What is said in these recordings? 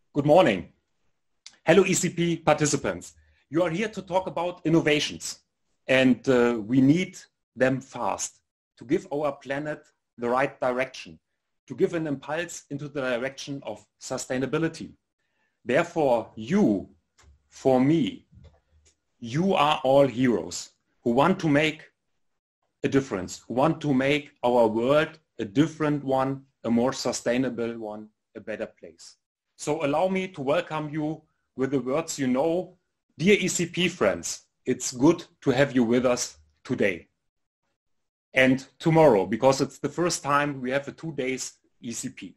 Good morning. Hello ECP participants. You are here to talk about innovations and we need them fast to give our planet the right direction, to give an impulse into the direction of sustainability. Therefore, you, for me, you are all heroes who want to make a difference, who want to make our world a different one, a more sustainable one, a better place. So allow me to welcome you with the words you know. Dear ECP friends, it's good to have you with us today and tomorrow, because it's the first time we have a 2 days ECP.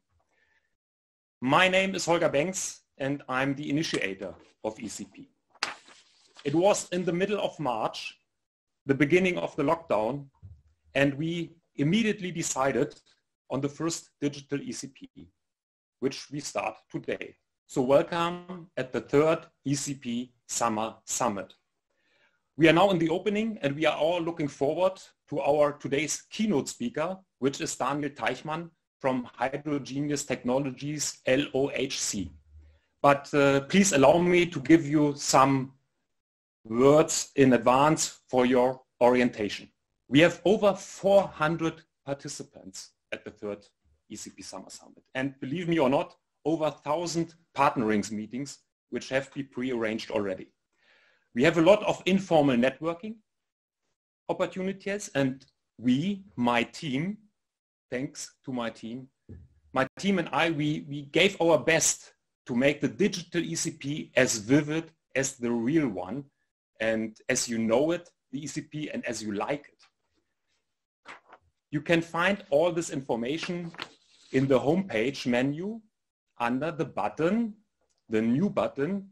My name is Holger Banks and I'm the initiator of ECP. It was in the middle of March, the beginning of the lockdown, and we immediately decided on the first digital ECP, which we start today. So welcome at the third ECP Summer Summit. We are now in the opening and we are all looking forward to our today's keynote speaker, which is Daniel Teichmann from Hydrogenious Technologies, LOHC. But please allow me to give you some words in advance for your orientation. We have over 400 participants at the third ECP Summer Summit. And believe me or not, over 1,000 partnering meetings, which have been pre-arranged already. We have a lot of informal networking opportunities, and we, my team, thanks to my team and I, we gave our best to make the digital ECP as vivid as the real one, and as you know it, the ECP, and as you like it. You can find all this information in the homepage menu under the button, the new button,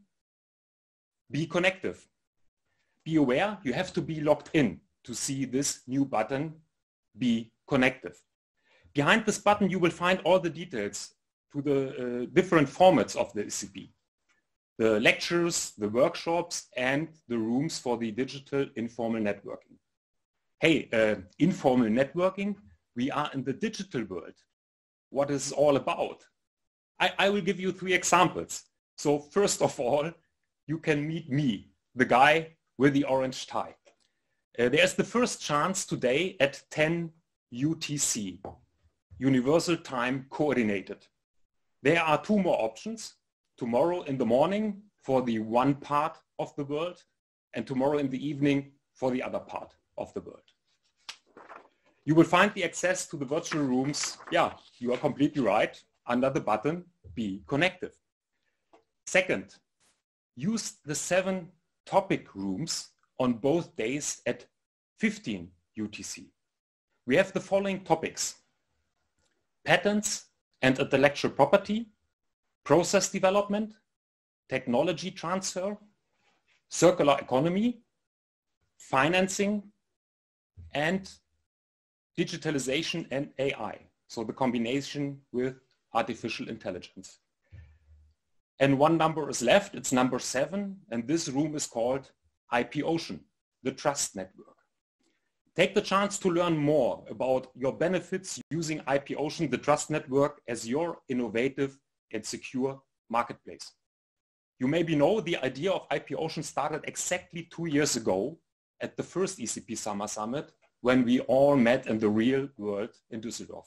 Be Connective. Be aware, you have to be logged in to see this new button, Be Connective. Behind this button, you will find all the details to the different formats of the ECP. The lectures, the workshops, and the rooms for the digital informal networking. Hey, informal networking, we are in the digital world. What is it all about? I will give you 3 examples. So first of all, you can meet me, the guy with the orange tie. There's the first chance today at 10 UTC, Universal Time Coordinated. There are 2 more options. Tomorrow in the morning for the one part of the world, and tomorrow in the evening for the other part of the world. You will find the access to the virtual rooms, yeah, you are completely right, under the button Be Connective. Second, use the 7 topic rooms on both days at 15 UTC. We have the following topics: patents and intellectual property, process development, technology transfer, circular economy, financing, and digitalization and AI. So the combination with artificial intelligence. And one number is left, it's number 7, and this room is called IP Ocean, the Trust Network. Take the chance to learn more about your benefits using IP Ocean, the Trust Network, as your innovative and secure marketplace. You maybe know the idea of IP Ocean started exactly 2 years ago at the first ECP Summer Summit, when we all met in the real world in Düsseldorf.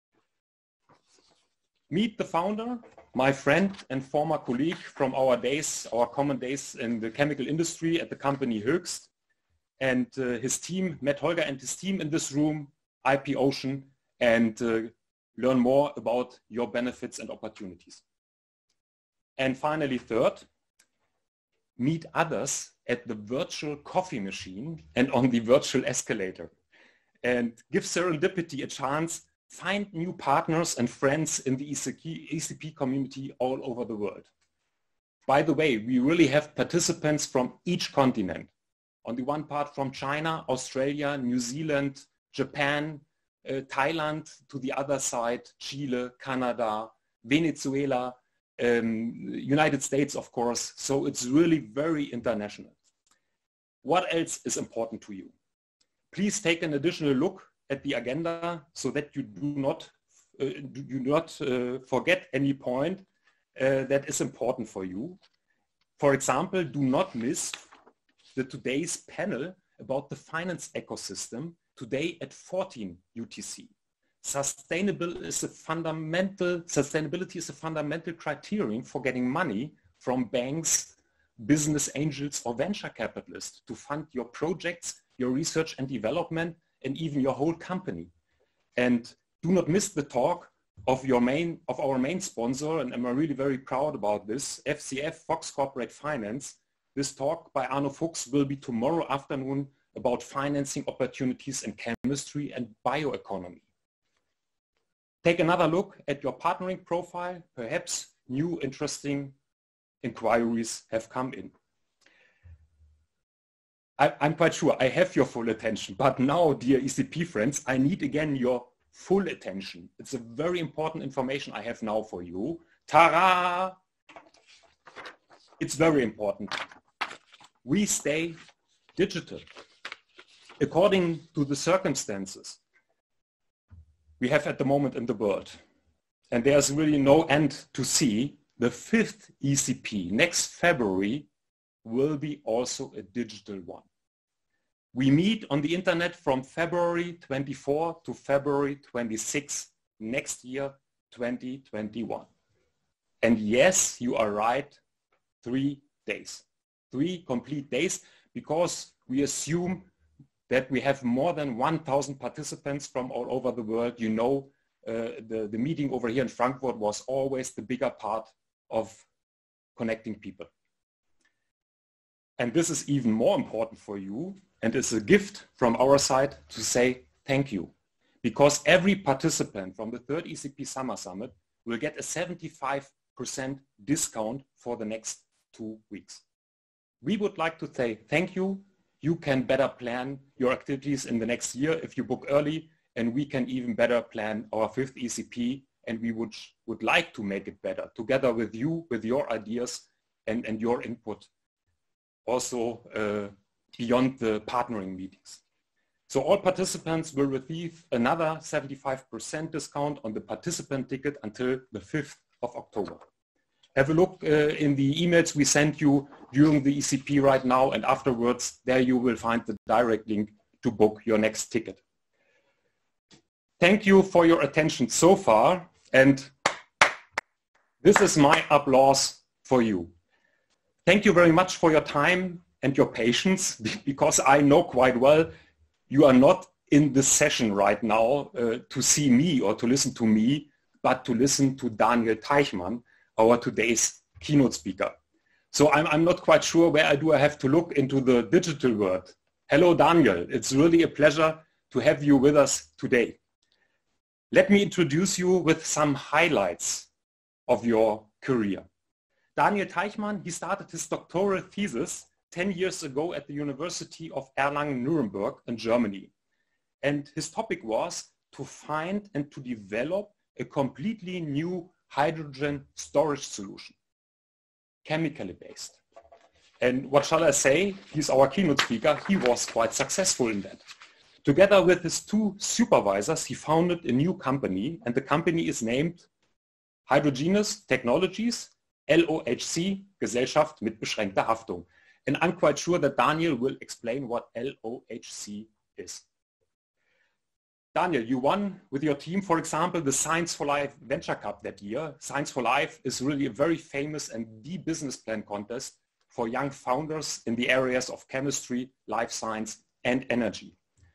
Meet the founder, my friend and former colleague from our days, our common days in the chemical industry at the company Höchst, and his team, met Holger and his team in this room, IP Ocean, and learn more about your benefits and opportunities. And finally, third, meet others at the virtual coffee machine and on the virtual escalator, and give serendipity a chance. Find new partners and friends in the ECP community all over the world. By the way, we really have participants from each continent. On the one part from China, Australia, New Zealand, Japan, Thailand, to the other side, Chile, Canada, Venezuela, United States, of course. So it's really very international. What else is important to you? Please take an additional look at the agenda so that you do not forget any point. that is important for you. For example, do not miss today's panel about the finance ecosystem today at 14 UTC. Sustainability is a fundamental criterion for getting money from banks, business angels, or venture capitalists to fund your projects, your research and development, and even your whole company. And do not miss the talk of our main sponsor, and I'm really very proud about this, FCF, Fox Corporate Finance. This talk by Arno Fuchs will be tomorrow afternoon about financing opportunities in chemistry and bioeconomy. Take another look at your partnering profile. Perhaps new interesting inquiries have come in. I'm quite sure I have your full attention, but now, dear ECP friends, I need again your full attention. It's a very important information I have now for you. Ta-ra! It's very important. We stay digital. According to the circumstances we have at the moment in the world, and there's really no end to see, the 5th ECP next February will be also a digital one. We meet on the internet from February 24 to February 26 next year, 2021. And yes, you are right, 3 days. 3 complete days, because we assume that we have more than 1,000 participants from all over the world. You know, the meeting over here in Frankfurt was always the bigger part of connecting people. And this is even more important for you, and it's a gift from our side to say thank you, because every participant from the 3rd ECP Summer Summit will get a 75% discount for the next 2 weeks. We would like to say thank you. You can better plan your activities in the next year if you book early, and we can even better plan our 5th ECP, and we would like to make it better together with you, with your ideas and your input, also beyond the partnering meetings. So all participants will receive another 75% discount on the participant ticket until the 5th of October. Have a look in the emails we sent you during the ECP right now, and afterwards there you will find the direct link to book your next ticket. Thank you for your attention so far, and this is my applause for you. Thank you very much for your time and your patience, because I know quite well you are not in this session right now to see me or to listen to me, but to listen to Daniel Teichmann, our today's keynote speaker. So I'm not quite sure where I have to look into the digital world. Hello, Daniel. It's really a pleasure to have you with us today. Let me introduce you with some highlights of your career. Daniel Teichmann, he started his doctoral thesis 10 years ago at the University of Erlangen-Nuremberg in Germany. And his topic was to find and to develop a completely new hydrogen storage solution, chemically based. And what shall I say? He's our keynote speaker. He was quite successful in that. Together with his 2 supervisors, he founded a new company, and the company is named Hydrogenous Technologies, LOHC, Gesellschaft mit beschränkter Haftung. And I'm quite sure that Daniel will explain what LOHC is. Daniel, you won with your team, for example, the Science for Life Venture Cup that year. Science for Life is really a very famous and the business plan contest for young founders in the areas of chemistry, life science, and energy.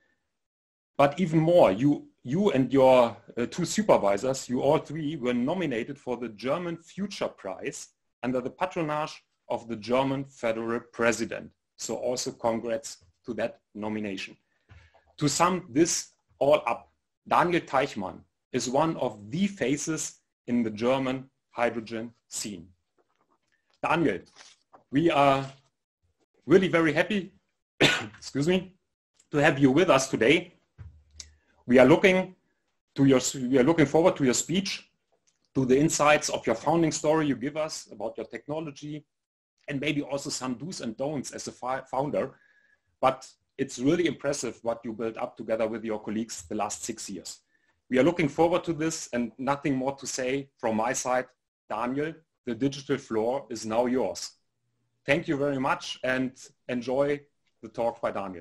But even more, you and your 2 supervisors, you all 3 were nominated for the German Future Prize under the patronage of the German Federal President. So also congrats to that nomination. To sum this all up, Daniel Teichmann is one of the faces in the German hydrogen scene. Daniel, we are really very happy excuse me, to have you with us today. We are looking forward to your speech, to the insights of your founding story you give us about your technology, and maybe also some do's and don'ts as a founder. But it's really impressive what you built up together with your colleagues the last 6 years. We are looking forward to this, and nothing more to say from my side. Daniel, the digital floor is now yours. Thank you very much and enjoy the talk by Daniel.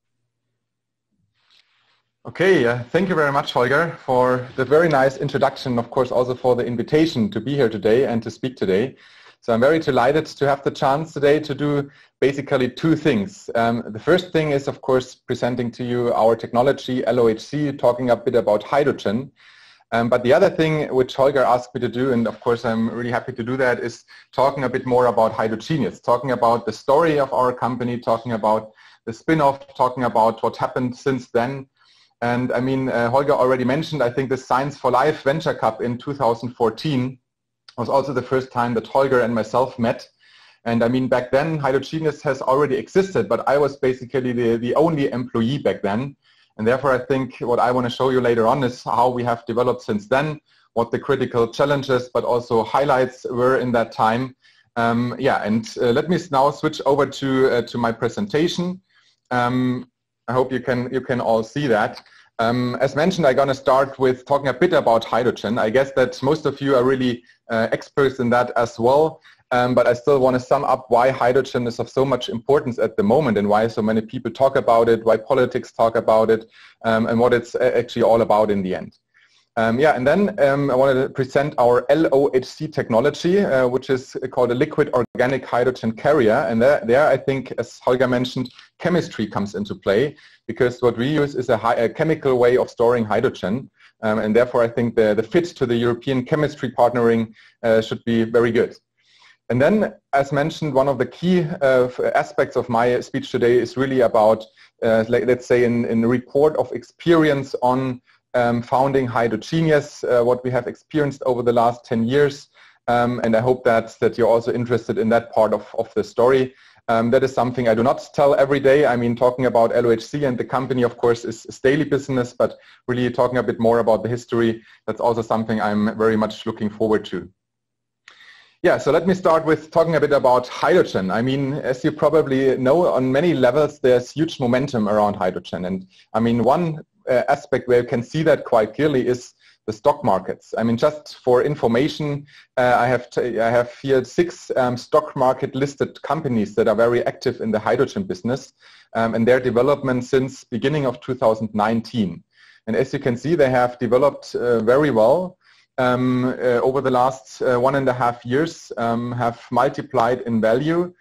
Okay, thank you very much, Holger, for the very nice introduction, of course, also for the invitation to be here today and to speak today. So I'm very delighted to have the chance today to do basically two things. The first thing is, of course, presenting to you our technology, LOHC, talking a bit about hydrogen. But the other thing which Holger asked me to do, and of course I'm really happy to do that, is talking a bit more about Hydrogenious, talking about the story of our company, talking about the spin-off, talking about what happened since then. And I mean, Holger already mentioned, I think the Science for Life Venture Cup in 2014 was also the first time that Holger and myself met. And I mean, back then, Hydrogenious has already existed, but I was basically the only employee back then. And therefore, I think what I want to show you later on is how we have developed since then, what the critical challenges, but also highlights were in that time. Let me now switch over to my presentation. I hope you can all see that. As mentioned, I'm going to start with talking a bit about hydrogen. I guess that most of you are really experts in that as well, but I still want to sum up why hydrogen is of so much importance at the moment and why so many people talk about it, why politics talk about it, and what it's actually all about in the end. I wanted to present our LOHC technology, which is called a liquid organic hydrogen carrier. And there I think, as Holger mentioned, chemistry comes into play, because what we use is a chemical way of storing hydrogen. And therefore I think the fit to the European chemistry partnering should be very good. And then, as mentioned, one of the key aspects of my speech today is really about, let's say, in a report of experience on founding Hydrogenious, what we have experienced over the last 10 years. And I hope that you're also interested in that part of the story. That is something I do not tell every day. I mean, talking about LOHC and the company, of course, is daily business, but really talking a bit more about the history, that's also something I'm very much looking forward to. Yeah, so let me start with talking a bit about hydrogen. I mean, as you probably know, on many levels, there's huge momentum around hydrogen. And I mean, one aspect where you can see that quite clearly is the stock markets. I mean, just for information, I have here 6 stock market listed companies that are very active in the hydrogen business and their development since beginning of 2019. And as you can see, they have developed very well over the last 1.5 years, have multiplied in value.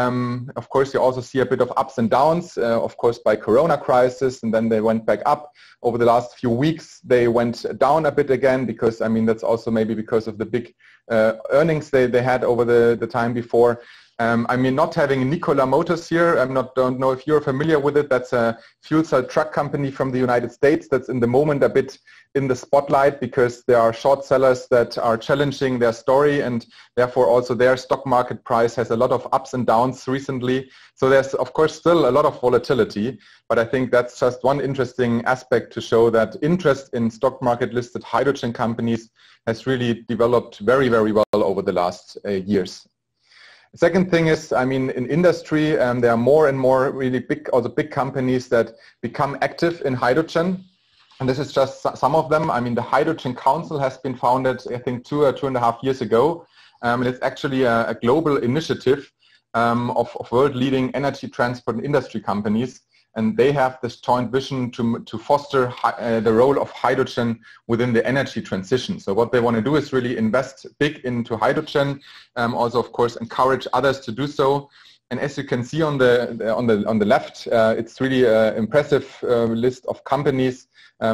Of course, you also see a bit of ups and downs, of course, by Corona crisis, and then they went back up. Over the last few weeks, they went down a bit again, because, I mean, that's also maybe because of the big earnings they had over the time before. I mean, not having Nikola Motors here, don't know if you're familiar with it. That's a fuel cell truck company from the United States that's in the moment a bit in the spotlight, because there are short sellers that are challenging their story, and therefore also their stock market price has a lot of ups and downs recently. So there's, of course, still a lot of volatility, but I think that's just one interesting aspect to show that interest in stock market listed hydrogen companies has really developed very, very well over the last years. The second thing is, I mean, in industry, there are more and more really big companies that become active in hydrogen. And this is just some of them. I mean, the Hydrogen Council has been founded, I think, 2 or 2.5 years ago. And it's actually a global initiative of world-leading energy, transport, and industry companies. And they have this joint vision to foster the role of hydrogen within the energy transition. So what they want to do is really invest big into hydrogen, also, of course, encourage others to do so. And as you can see on the left, it's really an impressive list of companies, a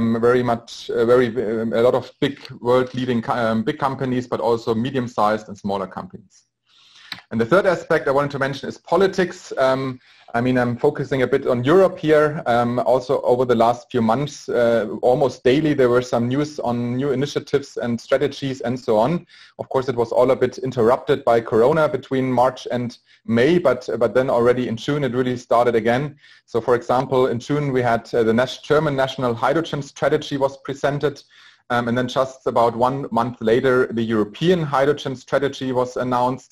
lot of big world-leading big companies, but also medium-sized and smaller companies. And the third aspect I wanted to mention is politics. I mean, I'm focusing a bit on Europe here. Also, over the last few months, almost daily, there were some news on new initiatives and strategies and so on. Of course, it was all a bit interrupted by Corona between March and May, but then already in June, it really started again. So, for example, in June, we had the German National Hydrogen Strategy was presented. And then just about 1 month later, the European Hydrogen Strategy was announced.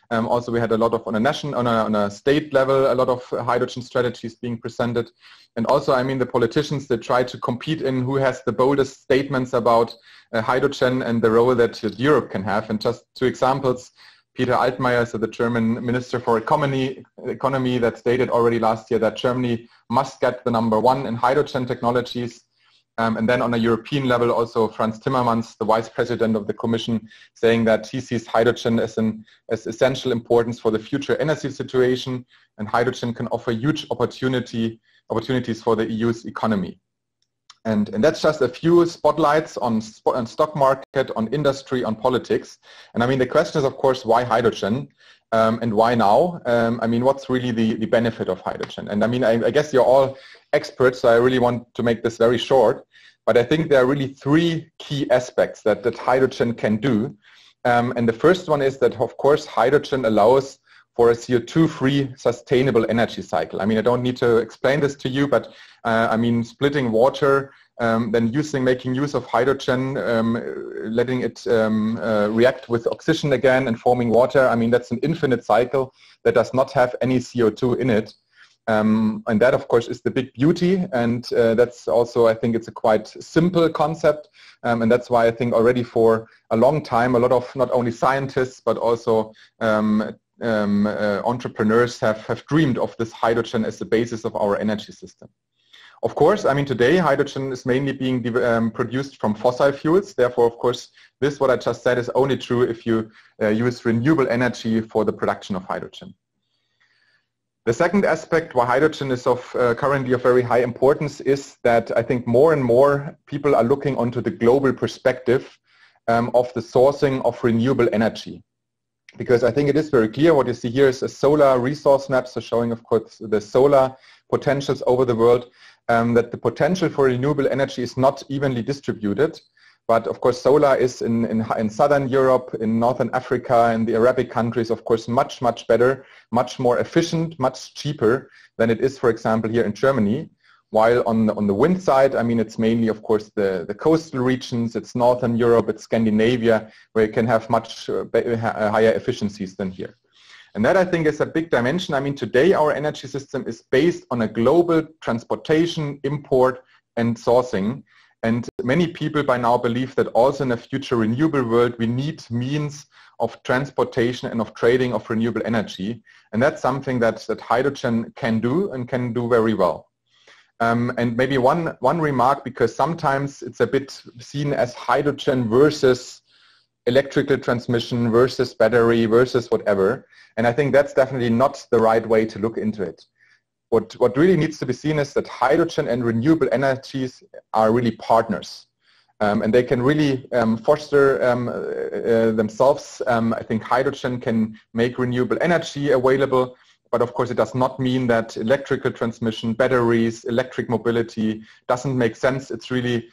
Also, we had a lot of, on a state level, a lot of hydrogen strategies being presented. And also, I mean, the politicians that try to compete in who has the boldest statements about hydrogen and the role that Europe can have. And just two examples, Peter Altmaier, so the German Minister for Economy, that stated already last year that Germany must get the #1 in hydrogen technologies. And then on a European level, also Frans Timmermans, the Vice President of the Commission, saying that he sees hydrogen as essential importance for the future energy situation, and hydrogen can offer huge opportunities for the EU's economy. And that's just a few spotlights on stock market, on industry, on politics. And I mean, the question is, of course, why hydrogen? And why now? I mean, what's really the benefit of hydrogen? And I mean, I guess you're all experts, so I really want to make this very short. But I think there are really three key aspects that hydrogen can do. And the first one is that, of course, hydrogen allows for a CO2-free sustainable energy cycle. I mean, I don't need to explain this to you, but I mean, splitting water, then making use of hydrogen, letting it react with oxygen again and forming water. I mean, that's an infinite cycle that does not have any CO2 in it. And that, of course, is the big beauty. And that's also, I think it's a quite simple concept. And that's why I think already for a long time, a lot of not only scientists, but also entrepreneurs have dreamed of this hydrogen as the basis of our energy system. Of course, I mean, today hydrogen is mainly being produced from fossil fuels. Therefore, of course, this, what I just said, is only true if you use renewable energy for the production of hydrogen. The second aspect why hydrogen is currently of very high importance is that I think more and more people are looking onto the global perspective of the sourcing of renewable energy. Because I think it is very clear, what you see here is a solar resource map, so showing, of course, the solar potentials over the world, that the potential for renewable energy is not evenly distributed. But of course, solar is in Southern Europe, in Northern Africa, in the Arabic countries, of course, much, much better, much more efficient, much cheaper than it is, for example, here in Germany. While on the wind side, I mean, it's mainly, of course, the coastal regions, it's Northern Europe, it's Scandinavia, where you can have much higher efficiencies than here. And that, I think, is a big dimension. I mean, today our energy system is based on a global transportation, import, and sourcing. And many people by now believe that also in a future renewable world, we need means of transportation and of trading of renewable energy. And that's something that hydrogen can do and can do very well. And maybe one remark, because sometimes it's a bit seen as hydrogen versus electrical transmission versus battery versus whatever. And I think that's definitely not the right way to look into it. What really needs to be seen is that hydrogen and renewable energies are really partners. And they can really foster themselves. I think hydrogen can make renewable energy available, but of course it does not mean that electrical transmission, batteries, electric mobility doesn't make sense. It's really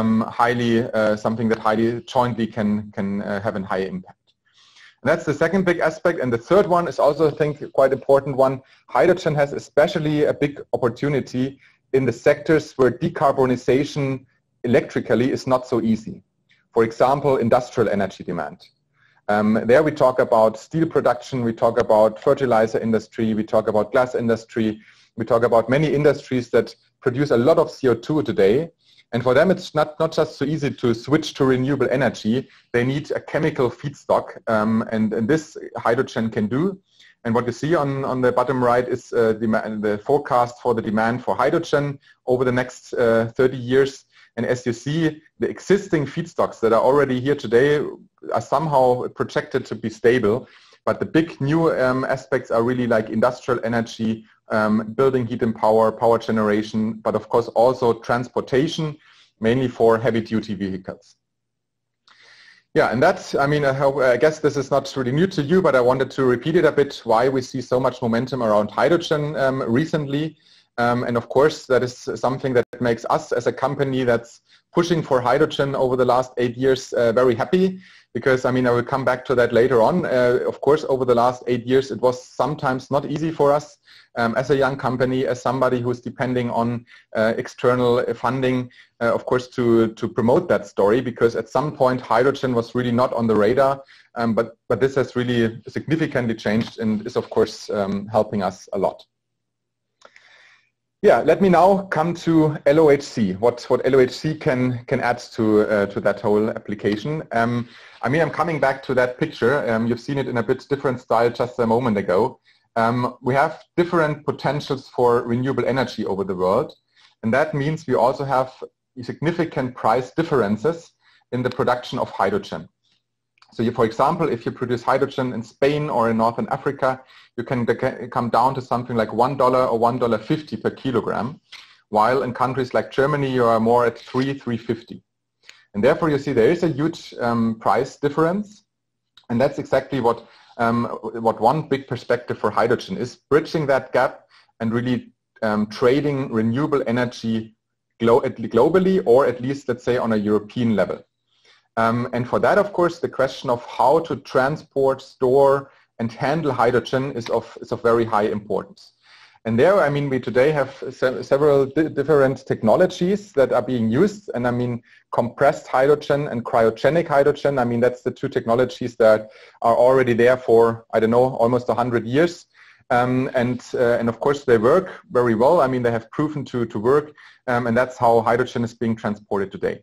something that highly jointly can have a high impact. And that's the second big aspect. And the third one is also, I think, quite important one. Hydrogen has especially a big opportunity in the sectors where decarbonization electrically is not so easy. For example, industrial energy demand. There we talk about steel production, we talk about fertilizer industry, we talk about glass industry, we talk about many industries that produce a lot of CO2 today. And for them, it's not just so easy to switch to renewable energy. They need a chemical feedstock, and this hydrogen can do. And what you see on the bottom right is the forecast for the demand for hydrogen over the next 30 years. And as you see, the existing feedstocks that are already here today are somehow projected to be stable. But the big new aspects are really like industrial energy, building heat and power generation, but of course also transportation, mainly for heavy-duty vehicles. Yeah, and that's, I mean, I guess this is not really new to you, but I wanted to repeat it a bit, why we see so much momentum around hydrogen recently. And of course, that is something that makes us as a company that's pushing for hydrogen over the last 8 years very happy, because I mean, I will come back to that later on. Of course, over the last 8 years, it was sometimes not easy for us as a young company, as somebody who's depending on external funding, of course, to promote that story, because at some point hydrogen was really not on the radar, but this has really significantly changed and is of course helping us a lot. Yeah, let me now come to LOHC, what LOHC can add to that whole application. I mean, I'm coming back to that picture. You've seen it in a bit different style just a moment ago. We have different potentials for renewable energy over the world, and that means we also have significant price differences in the production of hydrogen. So you, for example, if you produce hydrogen in Spain or in Northern Africa, you can come down to something like $1 or $1.50 per kilogram, while in countries like Germany, you are more at $3.50. And therefore, you see there is a huge price difference, and that's exactly what one big perspective for hydrogen is, bridging that gap and really trading renewable energy globally, or at least, let's say, on a European level. And for that, of course, the question of how to transport, store, and handle hydrogen is of very high importance. And there, I mean, we today have several different technologies that are being used. And I mean, compressed hydrogen and cryogenic hydrogen, I mean, that's the two technologies that are already there for, I don't know, almost 100 years. And of course, they work very well. I mean, they have proven to work. And that's how hydrogen is being transported today.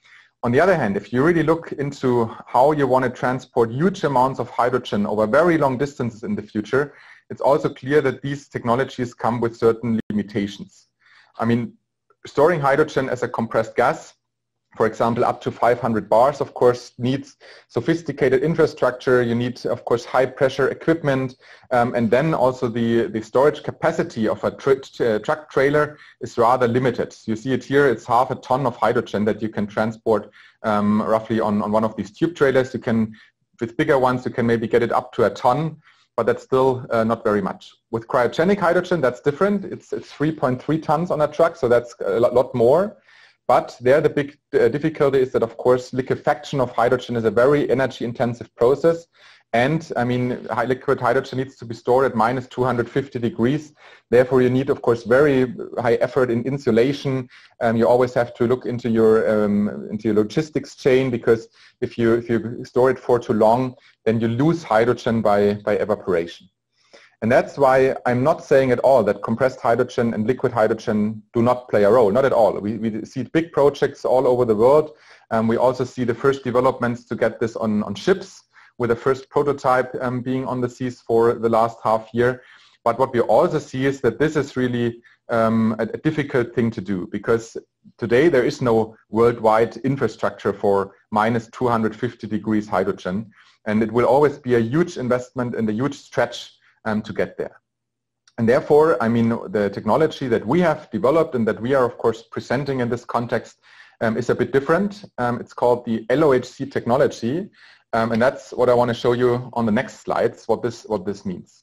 On the other hand, if you really look into how you want to transport huge amounts of hydrogen over very long distances in the future, it's also clear that these technologies come with certain limitations. I mean, storing hydrogen as a compressed gas, for example, up to 500 bars, of course, needs sophisticated infrastructure. You need, of course, high pressure equipment. And then also the storage capacity of a truck trailer is rather limited. You see it here, it's half a ton of hydrogen that you can transport roughly on one of these tube trailers. You can, with bigger ones, you can maybe get it up to a ton, but that's still not very much. With cryogenic hydrogen, that's different. It's 3.3 tons on a truck, so that's a lot more. But there the big difficulty is that, of course, liquefaction of hydrogen is a very energy intensive process. And I mean, liquid hydrogen needs to be stored at minus 250 degrees. Therefore, you need, of course, very high effort in insulation. You always have to look into your logistics chain, because if you store it for too long, then you lose hydrogen by evaporation. And that's why I'm not saying at all that compressed hydrogen and liquid hydrogen do not play a role, not at all. We see big projects all over the world. We also see the first developments to get this on ships, with the first prototype being on the seas for the last half year. But what we also see is that this is really a difficult thing to do, because today there is no worldwide infrastructure for minus 250 degrees hydrogen. And it will always be a huge investment and a huge stretch to get there. And therefore, I mean, the technology that we have developed and that we are, of course, presenting in this context is a bit different. It's called the LOHC technology. And that's what I want to show you on the next slides, what this means.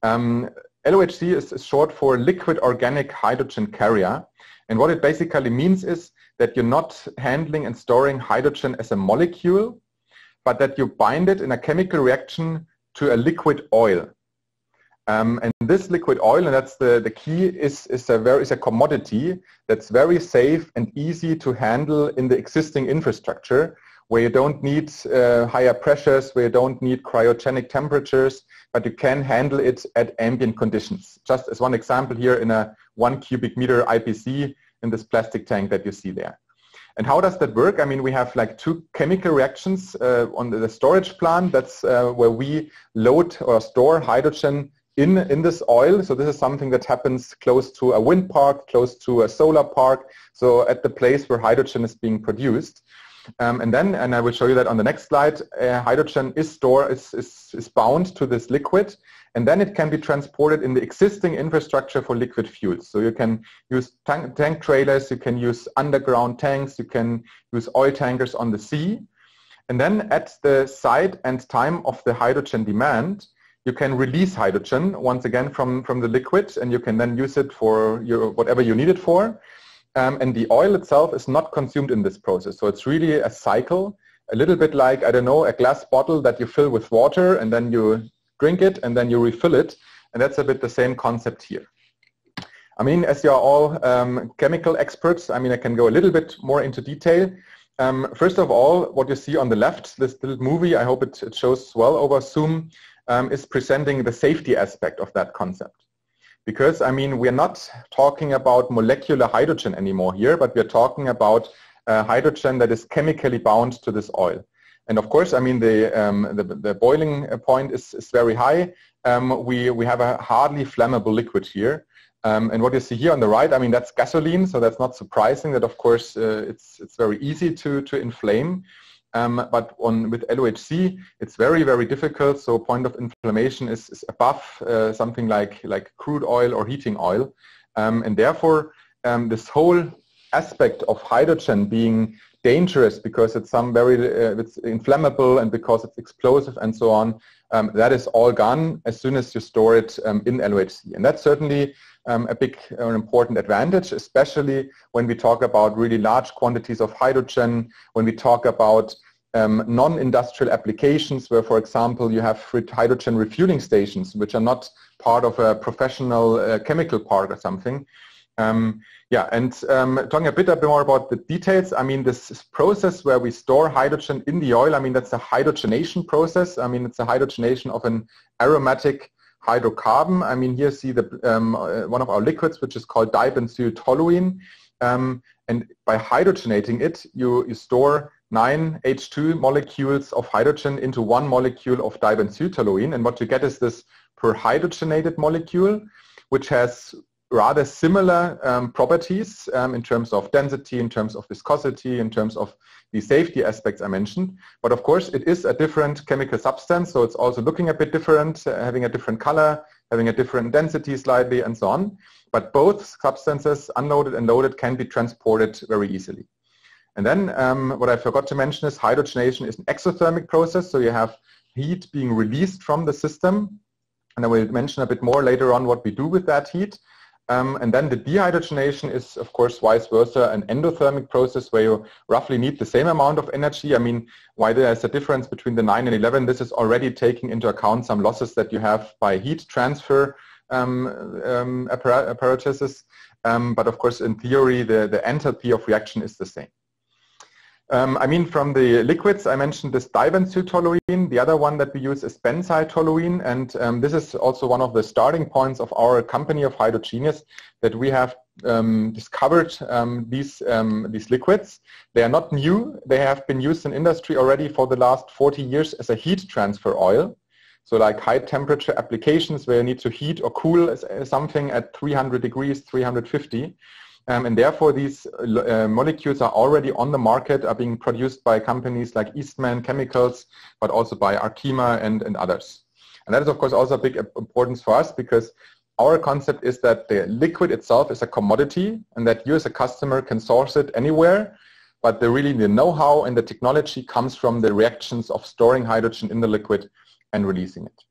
LOHC is short for liquid organic hydrogen carrier. And what it basically means is that you're not handling and storing hydrogen as a molecule, but that you bind it in a chemical reaction to a liquid oil. And this liquid oil, and that's the key, is a commodity that's very safe and easy to handle in the existing infrastructure, where you don't need higher pressures, where you don't need cryogenic temperatures, but you can handle it at ambient conditions. Just as one example here, in a 1 cubic meter IPC in this plastic tank that you see there. And how does that work? I mean, we have like two chemical reactions on the storage plant. That's where we load or store hydrogen in this oil. So this is something that happens close to a wind park, close to a solar park, so at the place where hydrogen is being produced. And I will show you that on the next slide, hydrogen is bound to this liquid, and then it can be transported in the existing infrastructure for liquid fuels. So you can use tank trailers, you can use underground tanks, you can use oil tankers on the sea. And then at the site and time of the hydrogen demand, you can release hydrogen once again from the liquid, and you can then use it for whatever you need it for. And the oil itself is not consumed in this process. So it's really a cycle, a little bit like, I don't know, a glass bottle that you fill with water and then you drink it and then you refill it. And that's a bit the same concept here. I mean, as you're all chemical experts, I mean, I can go a little bit more into detail. First of all, what you see on the left, this little movie, I hope it shows well over Zoom, is presenting the safety aspect of that concept. Because, I mean, we're not talking about molecular hydrogen anymore here, but we're talking about hydrogen that is chemically bound to this oil. And of course, I mean, the boiling point is very high. We have a hardly flammable liquid here. And what you see here on the right, I mean, that's gasoline, so that's not surprising that, of course, it's very easy to inflame. But with LOHC, it's very, very difficult. So point of inflammation is above something like crude oil or heating oil. And therefore, this whole aspect of hydrogen being dangerous because it's it's inflammable and because it's explosive and so on, that is all gone as soon as you store it in LOHC. And that's certainly a big or important advantage, especially when we talk about really large quantities of hydrogen, when we talk about non-industrial applications where, for example, you have hydrogen refueling stations, which are not part of a professional chemical park or something. Talking a bit more about the details, I mean, this process where we store hydrogen in the oil, I mean, that's a hydrogenation process. I mean, it's a hydrogenation of an aromatic hydrocarbon. I mean, here see the one of our liquids, which is called dibenzyltoluene. And by hydrogenating it, you store 9 H2 molecules of hydrogen into 1 molecule of dibenzyltoluene. And what you get is this perhydrogenated molecule, which has rather similar properties in terms of density, in terms of viscosity, in terms of the safety aspects I mentioned. But of course, it is a different chemical substance, so it's also looking a bit different, having a different color, having a different density slightly, and so on. But both substances, unloaded and loaded, can be transported very easily. And then what I forgot to mention is hydrogenation is an exothermic process, so you have heat being released from the system. And I will mention a bit more later on what we do with that heat. And then the dehydrogenation is, of course, vice versa, an endothermic process where you roughly need the same amount of energy. I mean, why there's a difference between the 9 and 11, this is already taking into account some losses that you have by heat transfer apparatuses. But of course, in theory, the enthalpy of reaction is the same. I mean, from the liquids, I mentioned this dibenzyltoluene. The other one that we use is benzyltoluene, and this is also one of the starting points of our company of Hydrogenious, that we have discovered these liquids. They are not new. They have been used in industry already for the last 40 years as a heat transfer oil. So like high temperature applications where you need to heat or cool something at 300 degrees, 350. And therefore, these molecules are already on the market, are being produced by companies like Eastman Chemicals, but also by Arkema and others. And that is, of course, also a big importance for us because our concept is that the liquid itself is a commodity and that you as a customer can source it anywhere, but the know-how and the technology comes from the reactions of storing hydrogen in the liquid and releasing it.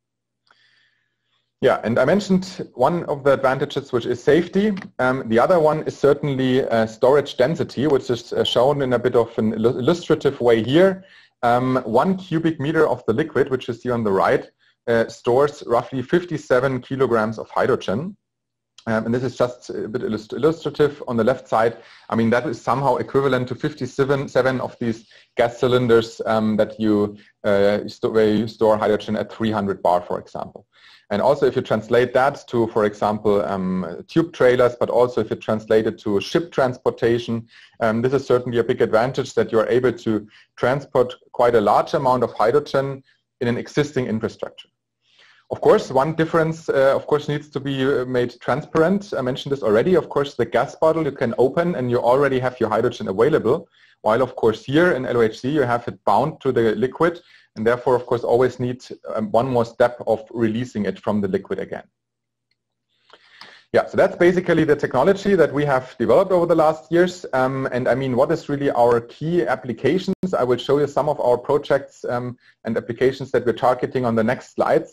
Yeah, and I mentioned one of the advantages, which is safety. The other one is certainly storage density, which is shown in a bit of an illustrative way here. 1 cubic meter of the liquid, which is here on the right, stores roughly 57 kilograms of hydrogen. And this is just a bit illustrative on the left side. I mean, that is somehow equivalent to 57 of these gas cylinders that where you store hydrogen at 300 bar, for example. And also if you translate that to, for example, tube trailers, but also if you translate it to ship transportation, this is certainly a big advantage that you're able to transport quite a large amount of hydrogen in an existing infrastructure. Of course, one difference, of course, needs to be made transparent. I mentioned this already. Of course, the gas bottle you can open and you already have your hydrogen available, while, of course, here in LOHC you have it bound to the liquid and therefore, of course, always need one more step of releasing it from the liquid again. Yeah, so that's basically the technology that we have developed over the last years. And I mean, what is really our key applications? I will show you some of our projects and applications that we're targeting on the next slides.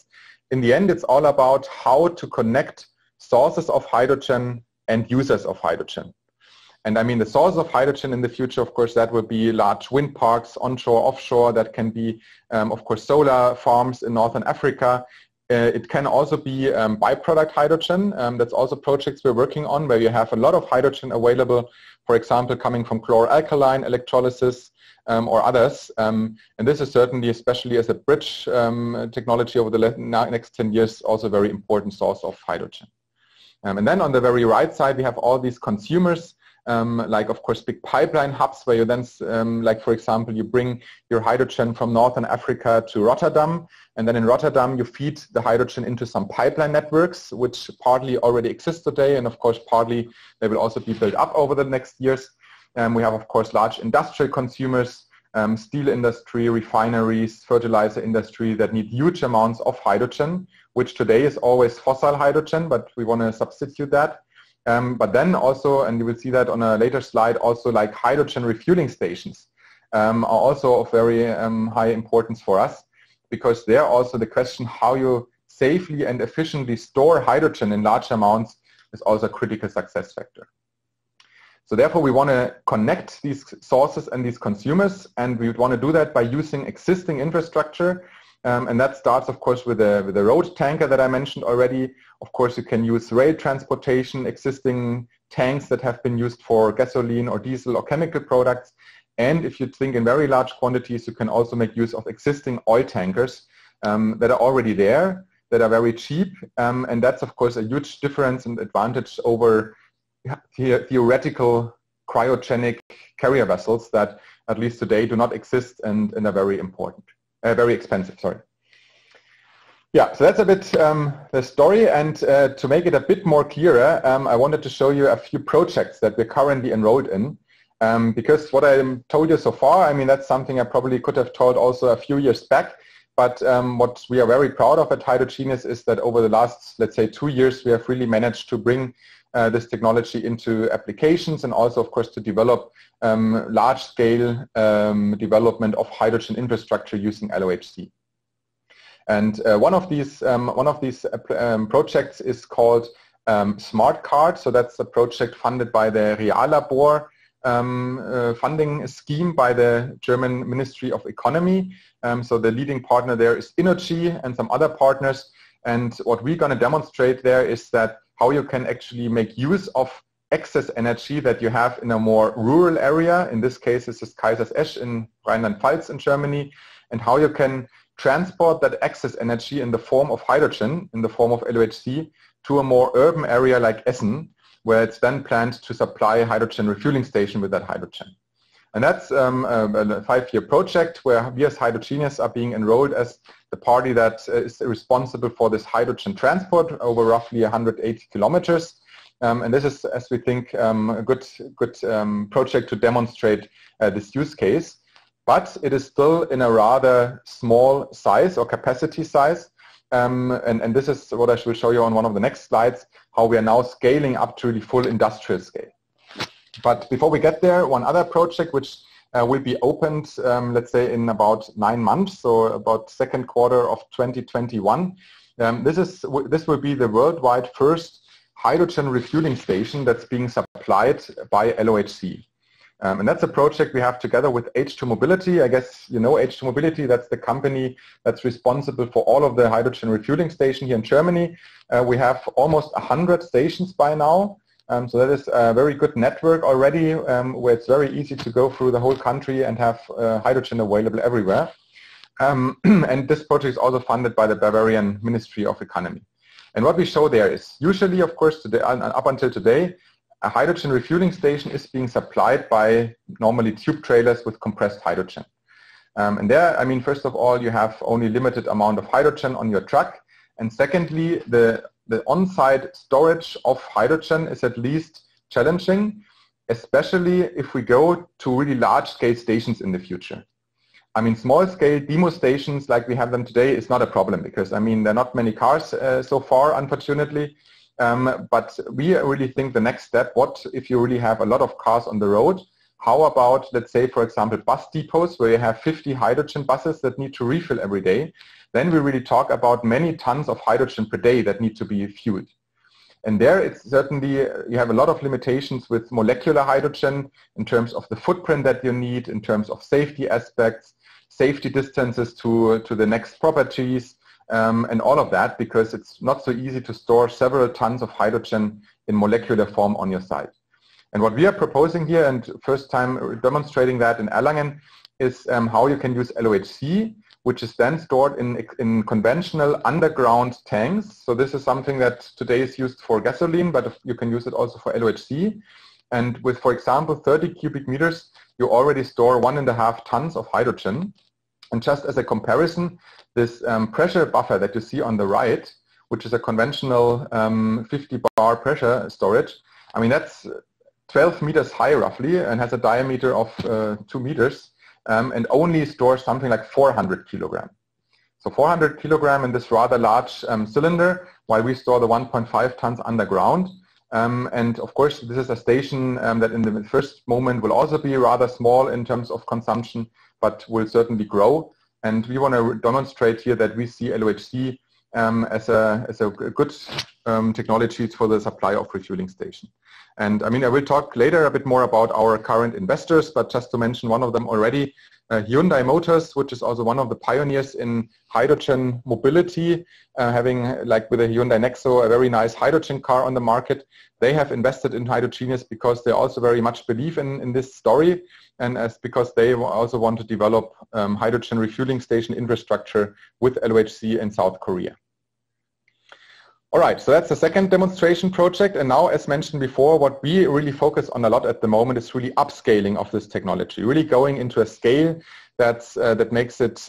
in the end, it's all about how to connect sources of hydrogen and users of hydrogen. And I mean, the source of hydrogen in the future, of course, that will be large wind parks, onshore, offshore. That can be, of course, solar farms in Northern Africa. It can also be byproduct hydrogen. That's also projects we're working on where you have a lot of hydrogen available, for example, coming from chloralkaline electrolysis or others. And this is certainly, especially as a bridge technology over the next 10 years, also a very important source of hydrogen. And then on the very right side, we have all these consumers, like, of course, big pipeline hubs where you then, like, for example, you bring your hydrogen from Northern Africa to Rotterdam, and then in Rotterdam you feed the hydrogen into some pipeline networks, which partly already exist today, and of course partly they will also be built up over the next years. We have, of course, large industrial consumers, steel industry, refineries, fertilizer industry that need huge amounts of hydrogen, which today is always fossil hydrogen, but we want to substitute that. But then also, and you will see that on a later slide, also like hydrogen refueling stations are also of very high importance for us, because there also the question how you safely and efficiently store hydrogen in large amounts is also a critical success factor. So therefore we want to connect these sources and these consumers, and we want to do that by using existing infrastructure. And that starts, of course, with the road tanker that I mentioned already. Of course, you can use rail transportation, existing tanks that have been used for gasoline or diesel or chemical products. And if you think in very large quantities, you can also make use of existing oil tankers that are already there, that are very cheap. And that's, of course, a huge difference and advantage over theoretical cryogenic carrier vessels that, at least today, do not exist and are very important. Very expensive, sorry. Yeah, so that's a bit the story, and to make it a bit more clearer, I wanted to show you a few projects that we're currently enrolled in, because what I told you so far, I mean, that's something I probably could have told also a few years back, but what we are very proud of at Hydrogenious is that over the last, let's say, 2 years, we have really managed to bring this technology into applications, and also, of course, to develop large-scale development of hydrogen infrastructure using LOHC. And one of these projects is called Smart Card. So that's a project funded by the Reallabor funding scheme by the German Ministry of Economy. So the leading partner there is Innogy and some other partners. And what we're going to demonstrate there is that how you can actually make use of excess energy that you have in a more rural area. In this case, this is Kaisersesch in Rheinland-Pfalz in Germany, and how you can transport that excess energy in the form of hydrogen, in the form of LOHC, to a more urban area like Essen, where it's then planned to supply a hydrogen refueling station with that hydrogen. And that's a 5-year project where we as Hydrogenious are being enrolled as the party that is responsible for this hydrogen transport over roughly 180 kilometers. And this is, as we think, a good project to demonstrate this use case. But it is still in a rather small size or capacity size. And this is what I will show you on one of the next slides, how we are now scaling up to the full industrial scale. But before we get there, one other project which will be opened, let's say, in about 9 months, so about second quarter of 2021. This will be the worldwide first hydrogen refueling station that's being supplied by LOHC. And that's a project we have together with H2 Mobility. I guess you know H2 Mobility, that's the company that's responsible for all of the hydrogen refueling station here in Germany. We have almost 100 stations by now. So that is a very good network already, where it's very easy to go through the whole country and have hydrogen available everywhere. And this project is also funded by the Bavarian Ministry of Economy. And what we show there is, usually, of course, today, up until today, a hydrogen refueling station is being supplied by normally tube trailers with compressed hydrogen. And there, I mean, first of all, you have only limited amount of hydrogen on your truck. And secondly, the on-site storage of hydrogen is at least challenging, especially if we go to really large-scale stations in the future. I mean, small-scale demo stations like we have them today is not a problem because, I mean, there are not many cars so far, unfortunately. But we really think the next step, what if you really have a lot of cars on the road, how about, let's say, for example, bus depots where you have 50 hydrogen buses that need to refill every day. Then we really talk about many tons of hydrogen per day that need to be fueled. And there it's certainly, you have a lot of limitations with molecular hydrogen in terms of the footprint that you need, in terms of safety aspects, safety distances to the next properties, and all of that, because it's not so easy to store several tons of hydrogen in molecular form on your site. And what we are proposing here, and first time demonstrating that in Erlangen, is how you can use LOHC, which is then stored in conventional underground tanks. So this is something that today is used for gasoline, but you can use it also for LOHC. And with, for example, 30 cubic meters, you already store 1.5 tons of hydrogen. And just as a comparison, this pressure buffer that you see on the right, which is a conventional 50 bar pressure storage, I mean, that's 12 meters high roughly and has a diameter of 2 meters and only stores something like 400 kilogram. So 400 kilogram in this rather large cylinder, while we store the 1.5 tons underground. And of course, this is a station that in the first moment will also be rather small in terms of consumption, but will certainly grow. And we want to demonstrate here that we see LOHC as a good technology for the supply of refueling station. And I mean, I will talk later a bit more about our current investors, but just to mention one of them already, Hyundai Motors, which is also one of the pioneers in hydrogen mobility, having, like with the Hyundai Nexo, a very nice hydrogen car on the market. They have invested in Hydrogenious because they also very much believe in this story, and as because they also want to develop hydrogen refueling station infrastructure with LOHC in South Korea. All right, so that's the second demonstration project. And now, as mentioned before, what we really focus on a lot at the moment is really upscaling of this technology, really going into a scale that makes it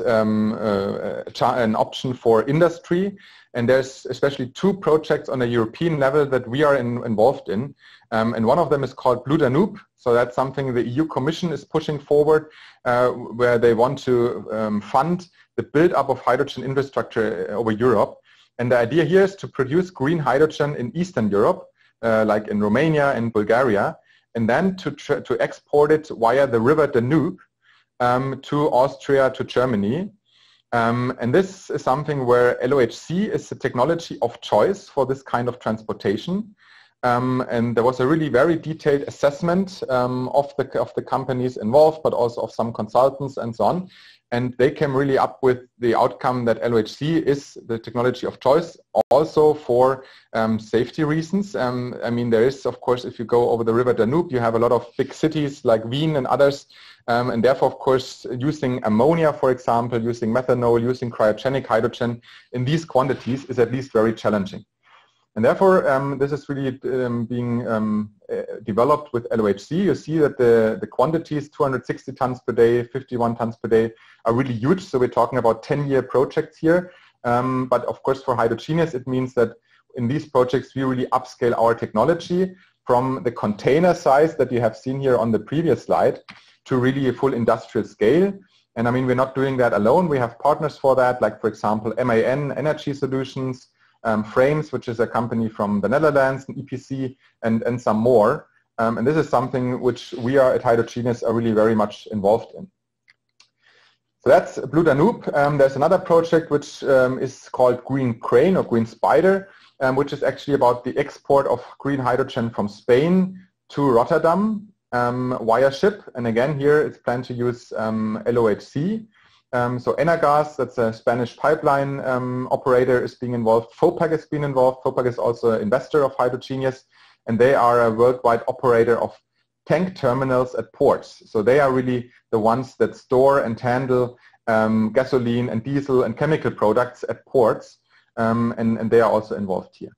an option for industry. And there's especially 2 projects on a European level that we are involved in. And one of them is called Blue Danube. So that's something the EU Commission is pushing forward, where they want to fund the build-up of hydrogen infrastructure over Europe. And the idea here is to produce green hydrogen in Eastern Europe, like in Romania and Bulgaria, and then to export it via the river Danube to Austria, to Germany. And this is something where LOHC is the technology of choice for this kind of transportation. And there was a really very detailed assessment of the companies involved, but also of some consultants and so on. And they came really up with the outcome that LOHC is the technology of choice also for safety reasons. I mean, there is, of course, if you go over the river Danube, you have a lot of big cities like Wien and others. And therefore, of course, using ammonia, for example, using methanol, using cryogenic hydrogen in these quantities is at least very challenging. And therefore, this is really being developed with LOHC. You see that the quantities, 260 tons per day, 51 tons per day, are really huge. So we're talking about 10-year projects here. But of course, for Hydrogenious, it means that in these projects, we really upscale our technology from the container size that you have seen here on the previous slide to really a full industrial scale. And I mean, we're not doing that alone. We have partners for that, like, for example, MAN Energy Solutions, Frames, which is a company from the Netherlands, an EPC, and some more. And this is something which we are at Hydrogenious are really very much involved in. So that's Blue Danube. There's another project which is called Green Crane or Green Spider, which is actually about the export of green hydrogen from Spain to Rotterdam via ship. And again, here it's planned to use LOHC. So Enagás, that's a Spanish pipeline operator, is being involved. FOPAC is being involved. FOPAC is also an investor of Hydrogenious, and they are a worldwide operator of tank terminals at ports. So they are really the ones that store and handle gasoline and diesel and chemical products at ports, and they are also involved here.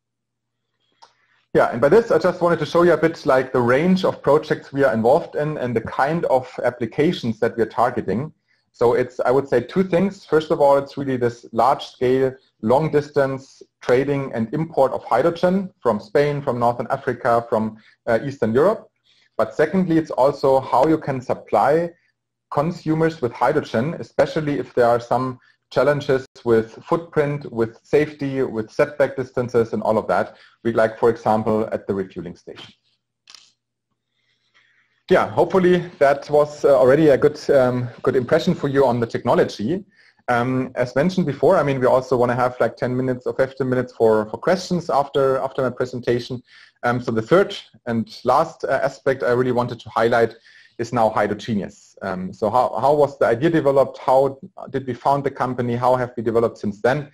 Yeah, and by this I just wanted to show you a bit like the range of projects we are involved in and the kind of applications that we are targeting. So it's, I would say, 2 things. First of all, it's really this large-scale, long-distance trading and import of hydrogen from Spain, from Northern Africa, from Eastern Europe. But secondly, it's also how you can supply consumers with hydrogen, especially if there are some challenges with footprint, with safety, with setback distances and all of that. We like, for example, at the refueling station. Yeah, hopefully that was already a good impression for you on the technology. As mentioned before, I mean, we also want to have like 10 minutes or 15 minutes for questions after my presentation. So the third and last aspect I really wanted to highlight is now Hydrogenious. So how was the idea developed? How did we found the company? How have we developed since then?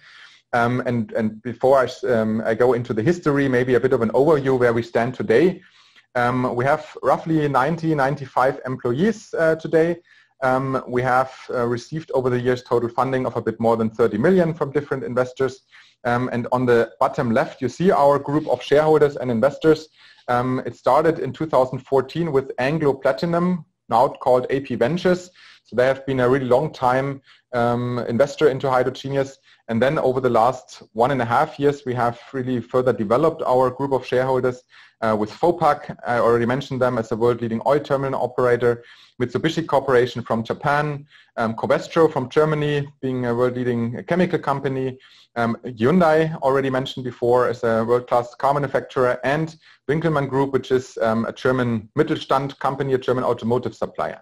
And before I go into the history, maybe a bit of an overview where we stand today. We have roughly 95 employees today. We have received over the years total funding of a bit more than 30 million from different investors. And on the bottom left, you see our group of shareholders and investors. It started in 2014 with Anglo Platinum, now called AP Ventures. So they have been a really long time investor into Hydrogenious. And then over the last 1.5 years, we have really further developed our group of shareholders with Vopak. I already mentioned them as a world-leading oil terminal operator. Mitsubishi Corporation from Japan, Covestro from Germany, being a world-leading chemical company, Hyundai, already mentioned before, as a world-class car manufacturer, and Winkelmann Group, which is a German Mittelstand company, a German automotive supplier.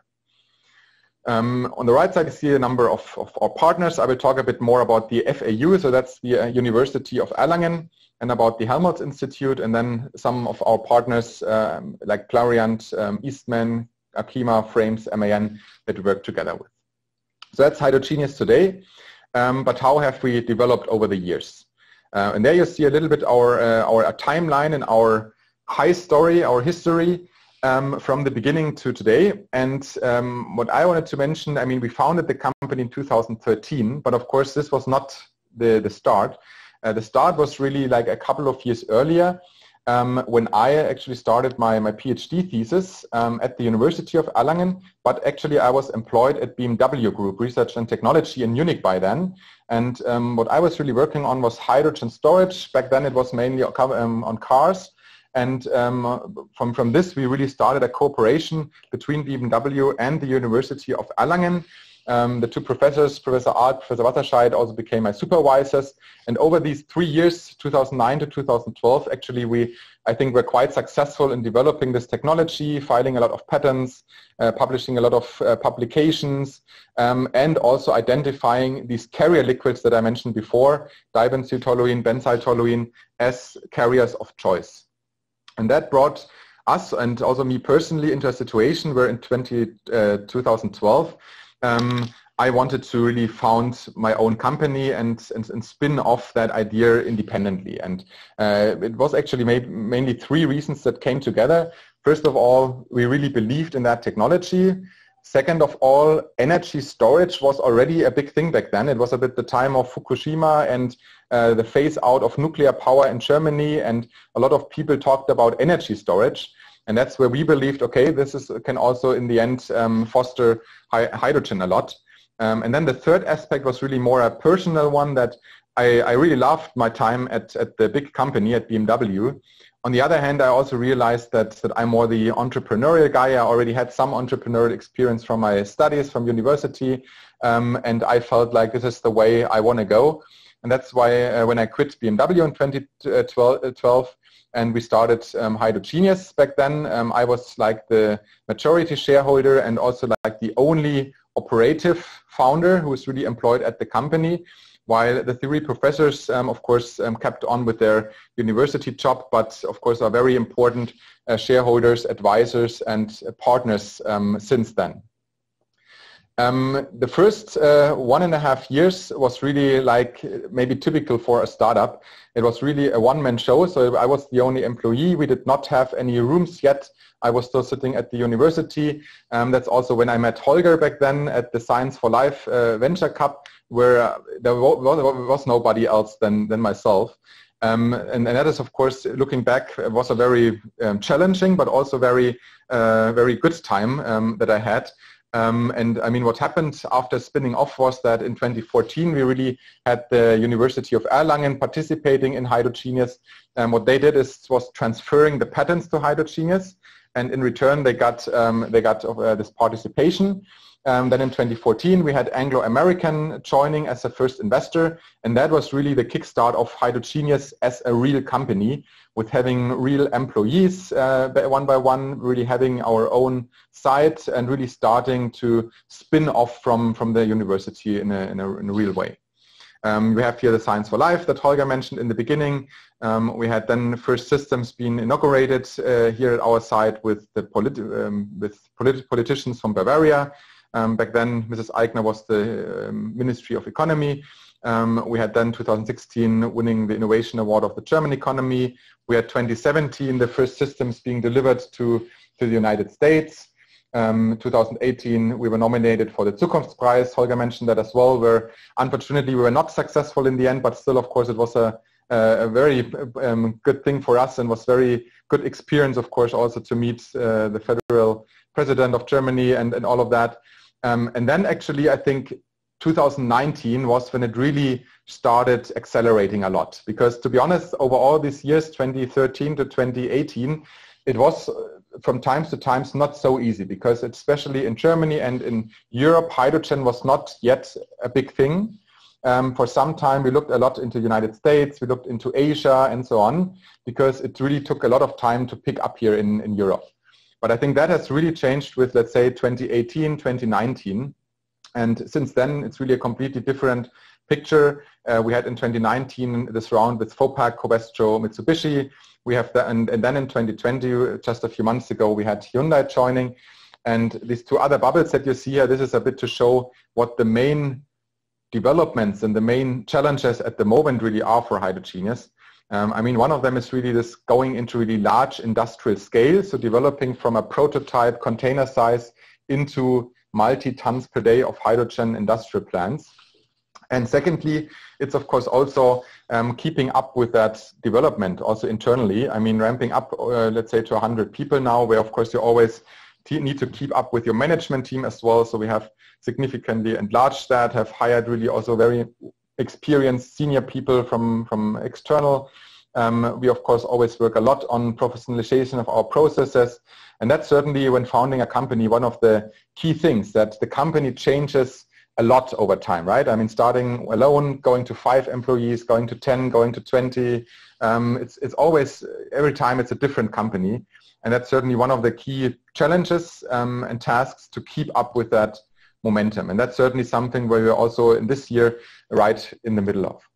On the right side, you see a number of our partners. I will talk a bit more about the FAU, so that's the University of Erlangen, and about the Helmholtz Institute, and then some of our partners like Clariant, Eastman, Arkema, Frames, MAN, that we work together with. So that's Hydrogenious today, but how have we developed over the years? And there you see a little bit our timeline and our high story, our history from the beginning to today. And what I wanted to mention, I mean, we founded the company in 2013, but of course this was not the start. The start was really like a couple of years earlier, when I actually started my PhD thesis at the University of Erlangen, but actually I was employed at BMW Group Research and Technology in Munich by then. And what I was really working on was hydrogen storage. Back then it was mainly on cars. And from this we really started a cooperation between BMW and the University of Erlangen. The two professors, Professor Art, Professor Wasserscheid, also became my supervisors. And over these 3 years, 2009 to 2012, actually I think we're quite successful in developing this technology, filing a lot of patents, publishing a lot of publications, and also identifying these carrier liquids that I mentioned before, dibenzyltoluene, benzyltoluene, as carriers of choice. And that brought us, and also me personally, into a situation where in 2012, I wanted to really found my own company and spin off that idea independently. And it was actually mainly 3 reasons that came together. First of all, we really believed in that technology. Second of all, energy storage was already a big thing back then. It was a bit the time of Fukushima and the phase out of nuclear power in Germany, and a lot of people talked about energy storage. And that's where we believed, okay, this can also in the end foster hydrogen a lot. And then the third aspect was really more a personal one, that I really loved my time at the big company at BMW. On the other hand, I also realized that I'm more the entrepreneurial guy. I already had some entrepreneurial experience from my studies from university, and I felt like this is the way I want to go. And that's why when I quit BMW in 2012, and we started Hydrogenious back then, I was like the majority shareholder and also like the only operative founder who was really employed at the company, while the 3 professors, of course, kept on with their university job, but of course are very important shareholders, advisors, and partners since then. The first 1.5 years was really like maybe typical for a startup. It was really a one-man show, so I was the only employee. We did not have any rooms yet. I was still sitting at the university. That's also when I met Holger back then at the Science for Life Venture Cup, where there was nobody else than myself. And that is, of course, looking back, it was a very challenging but also very good time that I had. And I mean, what happened after spinning off was that in 2014, we really had the University of Erlangen participating in Hydrogenious. And what they did was transferring the patents to Hydrogenious. And in return, they got this participation. Then in 2014, we had Anglo American joining as a first investor, and that was really the kickstart of Hydrogenious as a real company, with having real employees one by one, really having our own site and really starting to spin off from the university in a real way. We have here the Science for Life that Holger mentioned in the beginning. We had then first systems being inaugurated here at our site with the politicians from Bavaria. Back then, Mrs. Eigner was the Ministry of Economy. We had then 2016 winning the Innovation Award of the German economy. We had 2017 the first systems being delivered to the United States. 2018 we were nominated for the Zukunftspreis. Holger mentioned that as well, where unfortunately we were not successful in the end, but still of course it was a very good thing for us and was very good experience of course also to meet the federal president of Germany and all of that. And then actually I think 2019 was when it really started accelerating a lot, because to be honest, over all these years, 2013 to 2018, it was from times to times not so easy, because especially in Germany and in Europe, hydrogen was not yet a big thing. For some time we looked a lot into the United States, we looked into Asia and so on, because it really took a lot of time to pick up here in Europe. But I think that has really changed with, let's say, 2018, 2019. And since then, it's really a completely different picture. We had in 2019 this round with Vopak, Covestro, Mitsubishi. We have that, and then in 2020, just a few months ago, we had Hyundai joining. And these two other bubbles that you see here, this is a bit to show what the main developments and the main challenges at the moment really are for Hydrogenious. I mean, one of them is really this going into really large industrial scale, so developing from a prototype container size into multi-tons per day of hydrogen industrial plants. And secondly, it's of course also keeping up with that development also internally. I mean, ramping up, let's say, to 100 people now, where of course you always need to keep up with your management team as well. So we have significantly enlarged that, have hired really also very experienced senior people from external. We of course always work a lot on professionalization of our processes, and that's certainly, when founding a company, one of the key things, that the company changes a lot over time, right? I mean, starting alone, going to 5 employees, going to 10, going to 20. It's always, every time it's a different company, and that's certainly one of the key challenges and tasks, to keep up with that momentum. And that's certainly something where we're also in this year right in the middle of.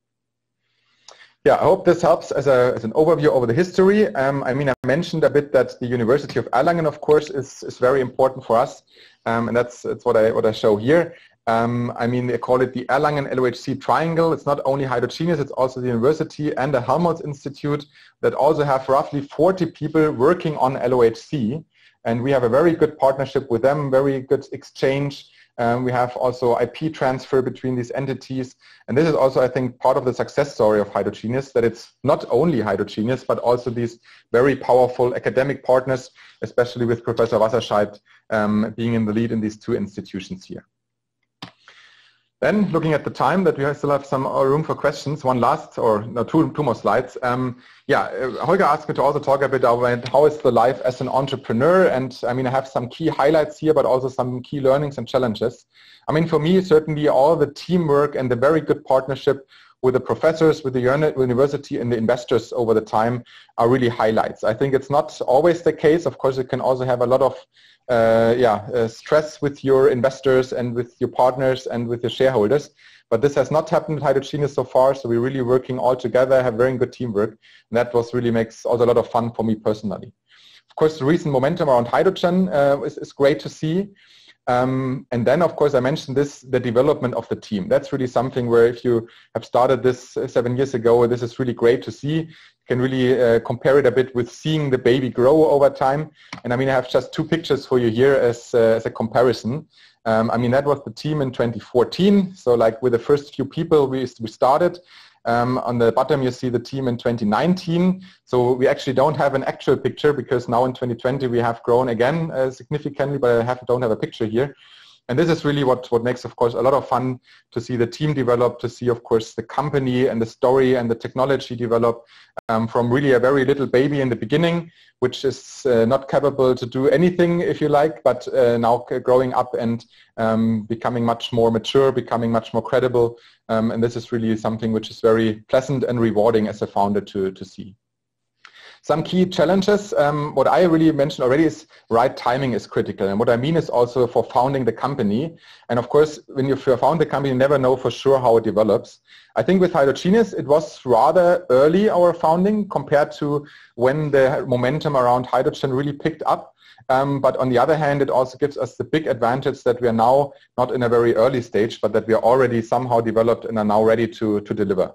Yeah, I hope this helps as an overview over the history. I mean, I mentioned a bit that the University of Erlangen, of course, is very important for us, and that's what I show here. I mean, they call it the Erlangen LOHC triangle. It's not only Hydrogenious, it's also the university and the Helmholtz Institute that also have roughly 40 people working on LOHC. And we have a very good partnership with them, very good exchange. We have also IP transfer between these entities. And this is also, I think, part of the success story of Hydrogenious, that it's not only Hydrogenious, but also these very powerful academic partners, especially with Professor Wasserscheid being in the lead in these 2 institutions here. Then, looking at the time, that we still have some room for questions, one last, or no, two more slides. Holger asked me to also talk a bit about how is the life as an entrepreneur, and I mean, I have some key highlights here, but also some key learnings and challenges. I mean, for me, certainly all the teamwork and the very good partnership with the professors, with the university and the investors over the time are really highlights. I think it's not always the case. Of course, you can also have a lot of stress with your investors and with your partners and with your shareholders. But this has not happened at Hydrogenious so far, so we're really working all together, have very good teamwork, and that really makes also a lot of fun for me personally. Of course, the recent momentum around hydrogen is great to see. And then, of course, I mentioned the development of the team. That's really something where, if you have started this 7 years ago, this is really great to see. You can really compare it a bit with seeing the baby grow over time. And I mean, I have just 2 pictures for you here as a comparison. I mean, that was the team in 2014. So like with the first few people we started. On the bottom you see the team in 2019. So we actually don't have an actual picture, because now in 2020 we have grown again significantly, but I don't have a picture here. And this is really what makes, of course, a lot of fun to see the team develop, to see, of course, the company and the story and the technology develop from really a very little baby in the beginning, which is not capable to do anything, if you like, but now growing up and becoming much more mature, becoming much more credible. And this is really something which is very pleasant and rewarding as a founder to see. Some key challenges, what I really mentioned already is right timing is critical. And what I mean is also for founding the company. And of course, when you found the company, you never know for sure how it develops. I think with Hydrogenious, it was rather early, our founding, compared to when the momentum around hydrogen really picked up. But on the other hand, it also gives us the big advantage that we are now not in a very early stage, but that we are already somehow developed and are now ready to deliver.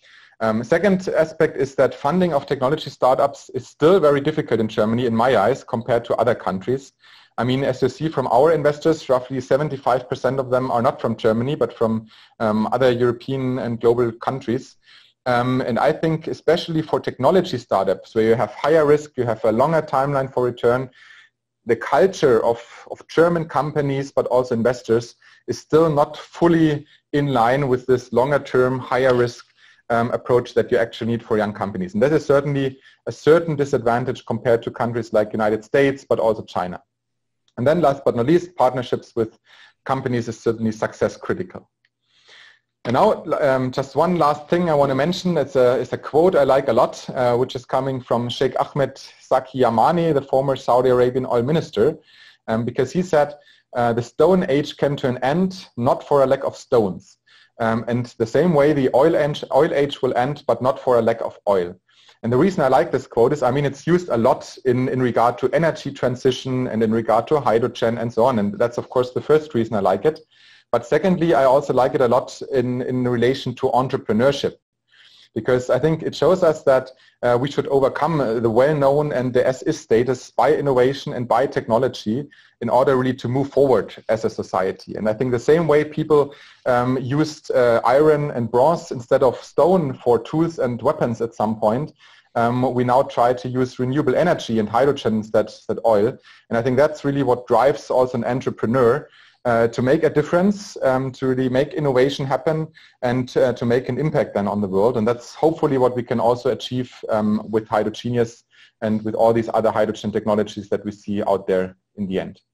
Second aspect is that funding of technology startups is still very difficult in Germany, in my eyes, compared to other countries. I mean, as you see from our investors, roughly 75% of them are not from Germany, but from other European and global countries. And I think especially for technology startups, where you have higher risk, you have a longer timeline for return, the culture of German companies, but also investors, is still not fully in line with this longer term, higher risk approach that you actually need for young companies. And that is certainly a certain disadvantage compared to countries like United States, but also China. And then last but not least, partnerships with companies is certainly success critical. And now just one last thing I want to mention. It's a quote I like a lot, which is coming from Sheikh Ahmed Zaki Yamani, the former Saudi Arabian oil minister, because he said, the Stone Age came to an end, not for a lack of stones. And the same way the oil age will end, but not for a lack of oil. And the reason I like this quote is, I mean, it's used a lot in regard to energy transition and in regard to hydrogen and so on. And that's, of course, the first reason I like it. But secondly, I also like it a lot in relation to entrepreneurship, because I think it shows us that we should overcome the well-known and the as-is status by innovation and by technology in order really to move forward as a society. And I think the same way people used iron and bronze instead of stone for tools and weapons at some point, we now try to use renewable energy and hydrogen instead of oil. And I think that's really what drives also an entrepreneur to make a difference, to really make innovation happen and to make an impact then on the world. And that's hopefully what we can also achieve with Hydrogenious and with all these other hydrogen technologies that we see out there in the end.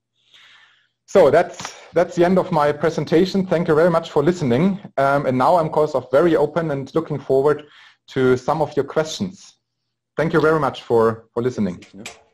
So that's the end of my presentation. Thank you very much for listening. And now I'm, of course, very open and looking forward to some of your questions. Thank you very much for listening.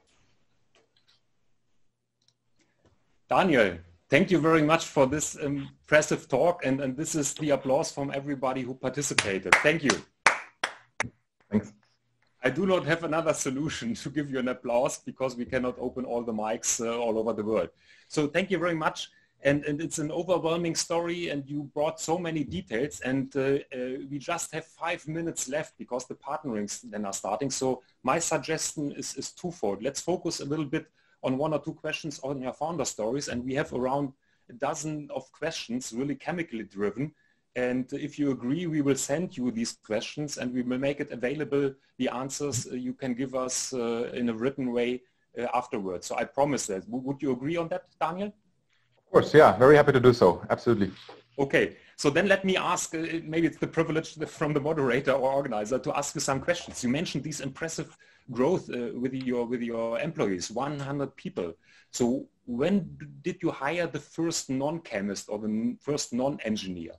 Daniel, thank you very much for this impressive talk, and this is the applause from everybody who participated. Thank you. Thanks. I do not have another solution to give you an applause because we cannot open all the mics all over the world. So thank you very much. And it's an overwhelming story, and you brought so many details, and we just have 5 minutes left because the partnerings then are starting. So my suggestion is twofold. Let's focus a little bit on 1 or 2 questions on your founder stories, and we have around a dozen of questions really chemically driven. And if you agree, we will send you these questions and we will make it available, the answers you can give us in a written way afterwards. So I promise that. Would you agree on that, Daniel? Of course, yeah, very happy to do so, absolutely. Okay, so then let me ask, maybe it's the privilege from the moderator or organizer to ask you some questions. You mentioned these impressive growth with your employees, 100 people. So when did you hire the first non-chemist or the first non-engineer?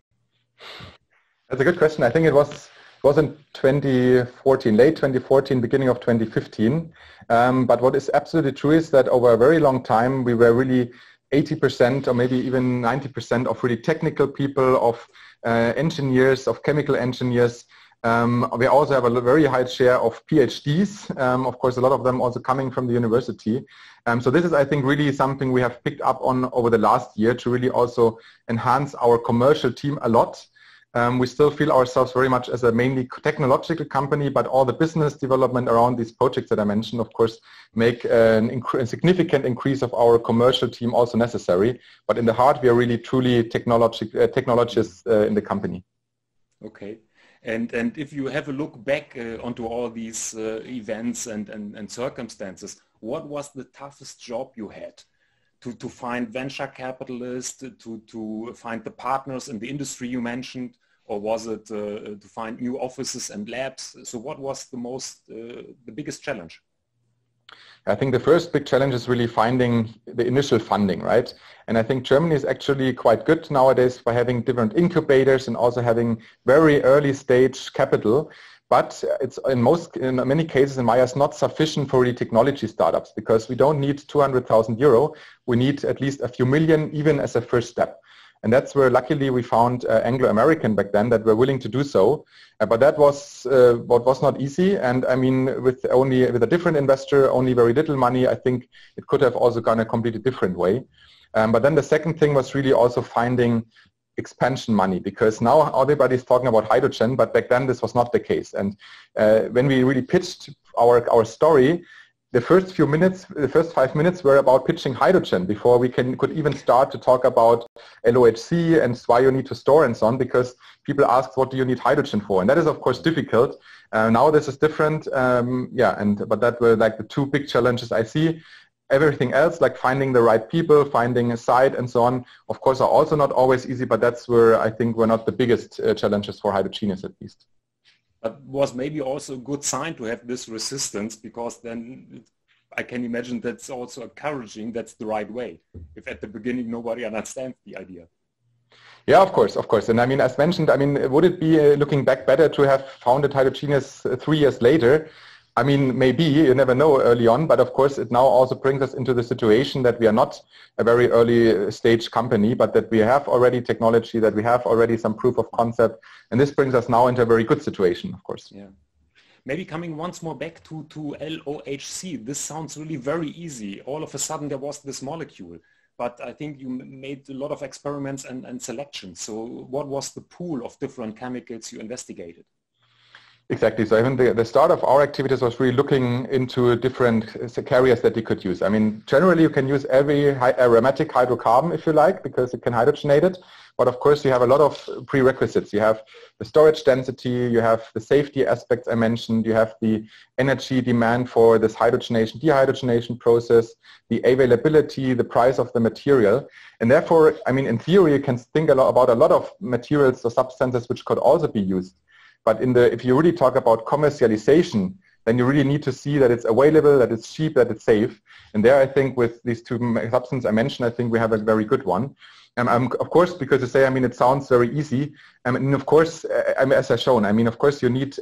That's a good question. I think it was in 2014, late 2014, beginning of 2015. But what is absolutely true is that over a very long time, we were really 80% or maybe even 90% of really technical people, of engineers, of chemical engineers. We also have a very high share of PhDs, of course, a lot of them also coming from the university. So this is, I think, really something we have picked up on over the last year to really also enhance our commercial team a lot. We still feel ourselves very much as a mainly technological company, but all the business development around these projects that I mentioned, of course, make a significant increase of our commercial team also necessary. But in the heart, we are really truly technologists in the company. Okay. And if you have a look back onto all these events and circumstances, what was the toughest job you had to find venture capitalists, to find the partners in the industry you mentioned, or was it to find new offices and labs? So what was the biggest challenge? I think the first big challenge is really finding the initial funding, right? And I think Germany is actually quite good nowadays by having different incubators and also having very early stage capital. But it's in many cases in my eyes not sufficient for really technology startups, because we don't need 200,000 euro. We need at least a few million even as a first step. And that's where luckily we found Anglo-American back then that were willing to do so. But that was what was not easy. And I mean, with a different investor, only very little money, I think it could have also gone a completely different way. But then the second thing was really also finding expansion money, because now everybody's talking about hydrogen, but back then this was not the case. And when we really pitched our story, the first 5 minutes were about pitching hydrogen before we could even start to talk about LOHC and why you need to store and so on, because people ask, what do you need hydrogen for? And that is of course difficult. Now this is different, but that were like the two big challenges I see. Everything else, like finding the right people, finding a site and so on, of course are also not always easy, but that's where I think were not the biggest challenges for Hydrogenious at least. But was maybe also a good sign to have this resistance, because then I can imagine that's also encouraging, that's the right way, if at the beginning nobody understands the idea. Yeah, of course. And I mean, as mentioned, I mean, would it be looking back better to have founded Hydrogenious 3 years later? I mean, maybe, you never know early on, but of course it now also brings us into the situation that we are not a very early stage company, but that we have already technology, that we have already some proof of concept. And this brings us now into a very good situation, of course. Yeah. Maybe coming once more back to LOHC, this sounds really very easy. All of a sudden there was this molecule, but I think you made a lot of experiments and selections. So what was the pool of different chemicals you investigated? Exactly. So even the start of our activities was really looking into different carriers that you could use. I mean, generally you can use every aromatic hydrocarbon if you like, because you can hydrogenate it. But of course you have a lot of prerequisites. You have the storage density, you have the safety aspects I mentioned, you have the energy demand for this hydrogenation, dehydrogenation process, the availability, the price of the material. And therefore, I mean, in theory, you can think about a lot of materials or substances which could also be used. But if you really talk about commercialization, then you really need to see that it's available, that it's cheap, that it's safe. And there, I think with these two substances I mentioned, I think we have a very good one. Of course, because you say, I mean, it sounds very easy. And of course, as I've shown, I mean, of course, you need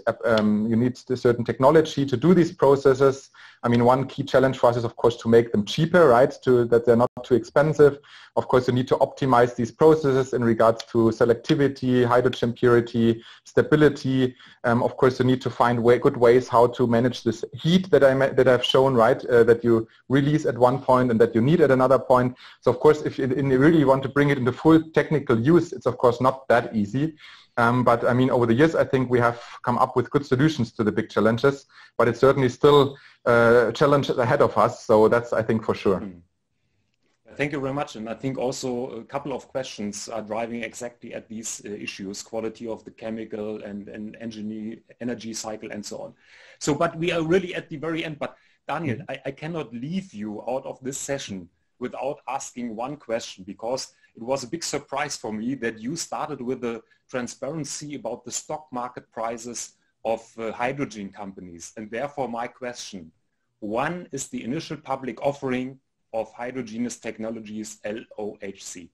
a certain technology to do these processes. I mean, one key challenge for us is, of course, to make them cheaper, right? That they're not too expensive. Of course, you need to optimize these processes in regards to selectivity, hydrogen purity, stability. Of course, you need to find good ways how to manage this heat that I've shown, right? That you release at one point and that you need at another point. So, of course, if you really want to bring it into full technical use, it's of course not that easy. But I mean, over the years, I think we have come up with good solutions to the big challenges, but it's certainly still a challenge ahead of us. So that's, I think, for sure. Thank you very much. And I think also a couple of questions are driving exactly at these issues, quality of the chemical and energy cycle and so on. So, but we are really at the very end. But Daniel, I cannot leave you out of this session without asking one question, because it was a big surprise for me that you started with the transparency about the stock market prices of hydrogen companies. And therefore my question, when is the initial public offering of Hydrogenious Technologies LOHC?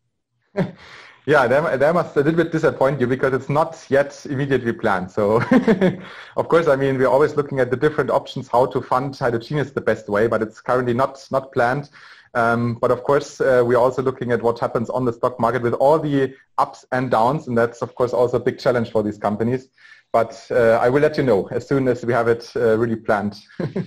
Yeah, that must a little bit disappoint you, because it's not yet immediately planned. So of course, I mean, we're always looking at the different options how to fund Hydrogenious the best way, but it's currently not planned. But of course, we're also looking at what happens on the stock market with all the ups and downs, and that's of course also a big challenge for these companies. But I will let you know as soon as we have it really planned.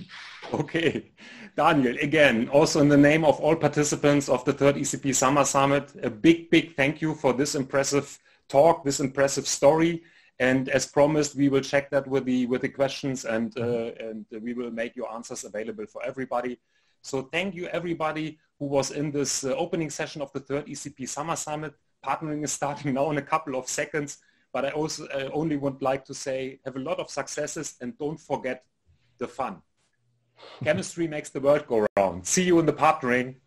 Okay. Daniel, again, also in the name of all participants of the third ECP Summer Summit, a big thank you for this impressive talk, this impressive story. And as promised, we will check that with the questions, and we will make your answers available for everybody. So thank you everybody who was in this opening session of the third ECP Summer Summit. Partnering is starting now in a couple of seconds, but I also only would like to say have a lot of successes and don't forget the fun. Chemistry makes the world go round. See you in the partnering.